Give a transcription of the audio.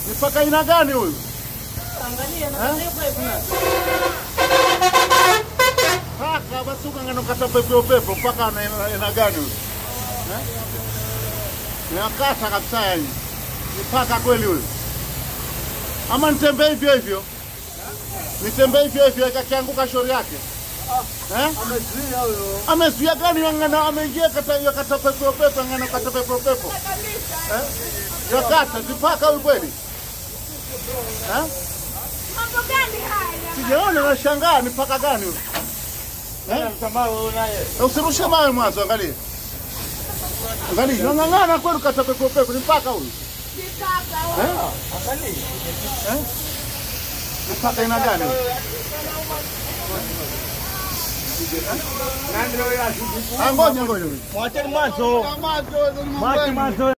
Ni paka aina gani huyu? Angalia na kuna. Paka basi ngano kata pepo paka aina gani huyu? Ni akata kabisa yani. Ni paka kweli huyu. Ama nitembee hivyo. Nitembee hivyo ikakianguka shauri yake. Amezuia huyo. Amezuia gani ngana ameingia kata pepo ngana kata pepo. Yakata zipaka huyu kweli? Mambo gani haya? Sijaona na shangaa ni paka gani huyu? Mtamaa wewe naye. Usirushe mawe mwanzo angalia. Angalia, ngangana kweli kata pepo ni paka huyu. Ni paka huyo. Angalia. Ni paka ina gani huyu? Nani leo ya? Ngoja. Mwacheni mwanzo. Mwanzo.